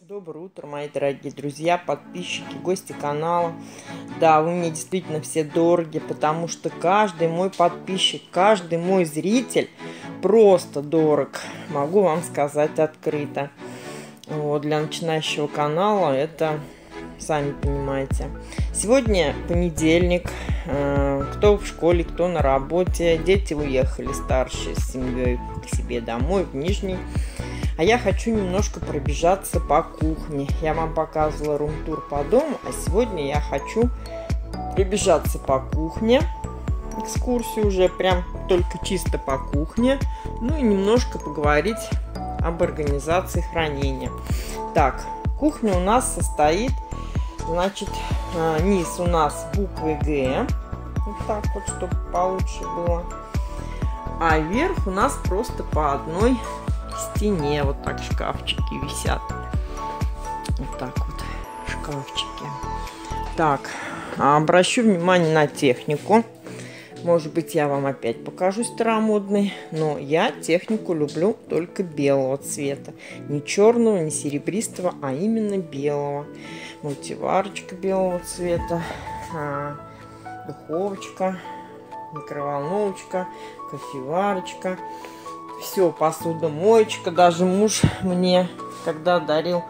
Доброе утро, мои дорогие друзья, подписчики, гости канала. Да, вы мне действительно все дороги, потому что каждый мой подписчик, каждый мой зритель просто дорог. Могу вам сказать открыто. Вот, для начинающего канала это, сами понимаете. Сегодня понедельник. Кто в школе, кто на работе. Дети уехали старшие с семьей к себе домой, в Нижний. А я хочу немножко пробежаться по кухне. Я вам показывала рум-тур по дому, а сегодня я хочу пробежаться по кухне. Экскурсию уже прям только чисто по кухне. Ну и немножко поговорить об организации хранения. Так, кухня у нас состоит, значит, низ у нас буквы Г. Вот так вот, чтобы получше было. А верх у нас просто по одной стене. Вот так шкафчики висят. Вот так вот шкафчики. Так, обращу внимание на технику. Может быть, я вам опять покажу старомодный, но я технику люблю только белого цвета. Не черного, не серебристого, а именно белого. Мультиварочка белого цвета, духовочка, микроволновочка, кофеварочка. Все, посудомоечка. Даже муж мне, когда дарил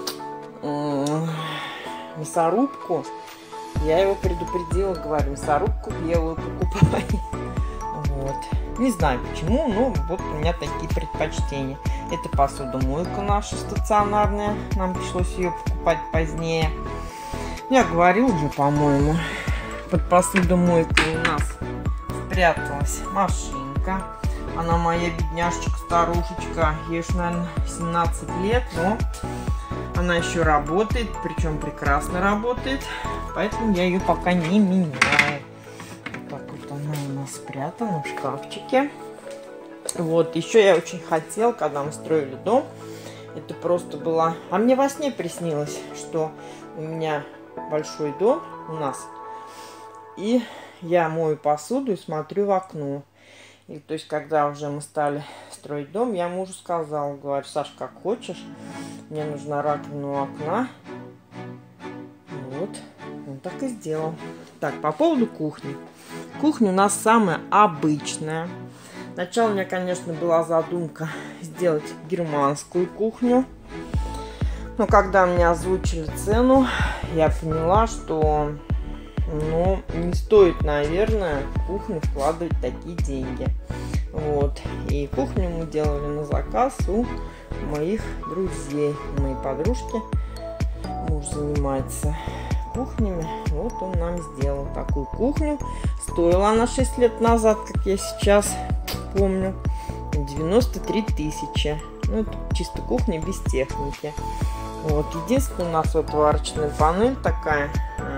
мясорубку, я его предупредила, говорю, мясорубку белую покупай. Вот. Не знаю почему, но вот у меня такие предпочтения. Это посудомойка наша стационарная. Нам пришлось ее покупать позднее. Я говорила уже, по-моему, под посудомойкой у нас спряталась машинка. Она моя бедняжечка-старушечка. Ей уж, наверное, 17 лет, но она еще работает, причем прекрасно работает. Поэтому я ее пока не меняю. Вот так вот она у нас спрятана в шкафчике. Вот, еще я очень хотела, когда мы строили дом, это просто было... А мне во сне приснилось, что у меня большой дом у нас, и я мою посуду и смотрю в окно. И то есть, когда уже мы стали строить дом, я мужу сказала, говорю, Саш, как хочешь, мне нужна раковина у окна. Вот, он так и сделал. Так, по поводу кухни. Кухня у нас самая обычная. Сначала у меня, конечно, была задумка сделать германскую кухню. Но когда мне озвучили цену, я поняла, что... Ну, не стоит, наверное, в кухню вкладывать такие деньги. Вот. И кухню мы делали на заказ у моих друзей. Моей подружки муж занимается кухнями. Вот он нам сделал такую кухню. Стоила она 6 лет назад, как я сейчас помню, 93 тысячи. Ну, это чисто кухня без техники. Вот. Единственное, у нас вот варочная панель такая...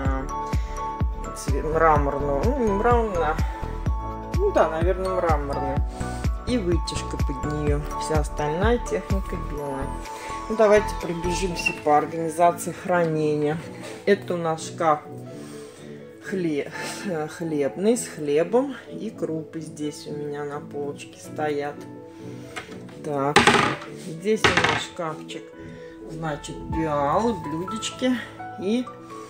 мраморную, мраморная, ну да, наверное, мраморная, и вытяжка под нее. Вся остальная техника белая. Ну, давайте пробежимся по организации хранения. Это у нас шкаф хлебный с хлебом, и крупы здесь у меня на полочке стоят. Так, здесь у нас шкафчик, значит, пиалы, блюдечки и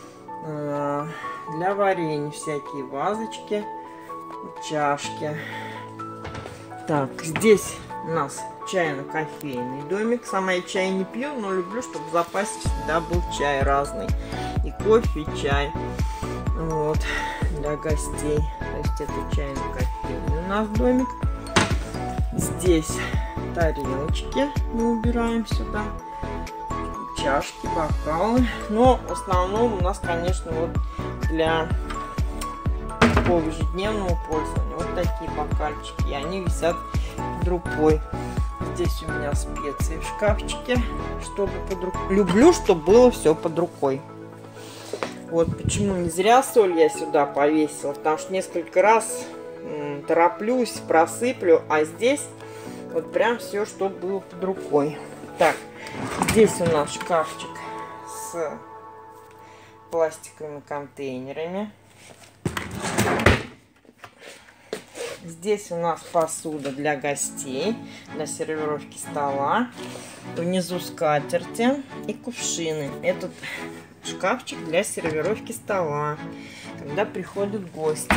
для варенья всякие вазочки, чашки. Так, здесь у нас чайно-кофейный домик. Сама я чай не пью, но люблю, чтобы в запасе всегда был чай разный. И кофе, и чай. Вот, для гостей. То есть это чайно-кофейный у нас домик. Здесь тарелочки мы убираем сюда. Чашки, бокалы. Но в основном у нас, конечно, вот для такого ежедневного пользования вот такие бокальчики. И они висят под рукой. Здесь у меня специи в шкафчике, чтобы под рукой. Люблю, чтобы было все под рукой. Вот почему не зря соль я сюда повесила, потому что несколько раз тороплюсь, просыплю, а здесь вот прям все, что было под рукой. Так, здесь у нас шкафчик с пластиковыми контейнерами. Здесь у нас посуда для гостей, для сервировки стола. Внизу скатерти и кувшины. Этот шкафчик для сервировки стола, когда приходят гости.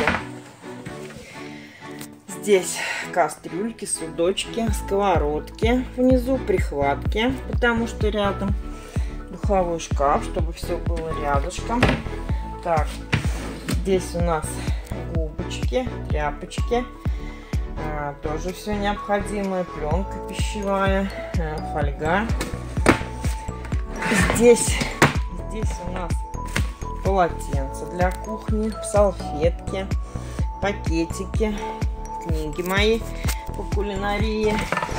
Здесь кастрюльки, судочки, сковородки. Внизу прихватки, потому что рядом духовой шкаф, чтобы все было рядышком. Так, здесь у нас губочки, тряпочки. Тоже все необходимое. Пленка пищевая, фольга. Здесь у нас полотенца для кухни, салфетки, пакетики, книги мои по кулинарии.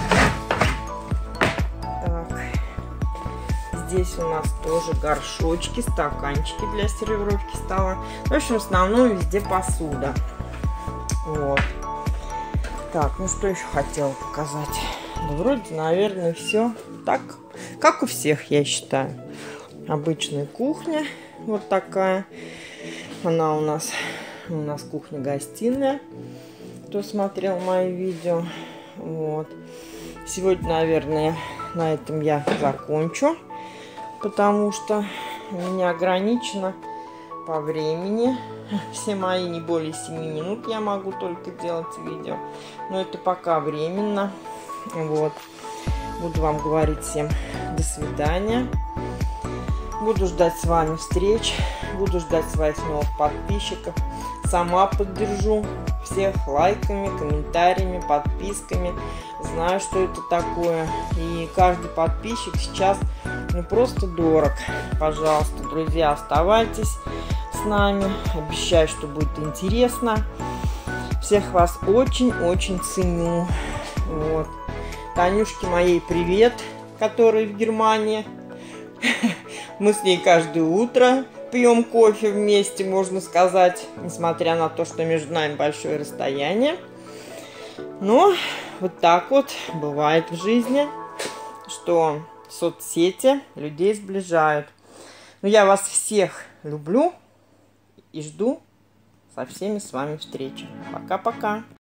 Так. Здесь у нас тоже горшочки, стаканчики для сервировки стола. В общем, в основном везде посуда. Вот. Так, ну что еще хотела показать? Да вроде, наверное, все так, как у всех, я считаю. Обычная кухня, вот такая. Она у нас кухня-гостиная. Кто смотрел мои видео. Вот. Сегодня, наверное, на этом я закончу, потому что у меня ограничено по времени. Все мои не более 7 минут я могу только делать видео. Но это пока временно. Вот. Буду вам говорить всем до свидания. Буду ждать с вами встреч. Буду ждать своих новых подписчиков. Сама поддержу всех лайками, комментариями, подписками. Знаю, что это такое. И каждый подписчик сейчас просто дорог. Пожалуйста, друзья, оставайтесь с нами. Обещаю, что будет интересно. Всех вас очень-очень ценю. Вот. Танюшке моей привет, которая в Германии. Мы с ней каждое утро пьем кофе вместе, можно сказать, несмотря на то, что между нами большое расстояние. Но вот так вот бывает в жизни, что соцсети людей сближают. Но я вас всех люблю и жду со всеми с вами встречи. Пока-пока.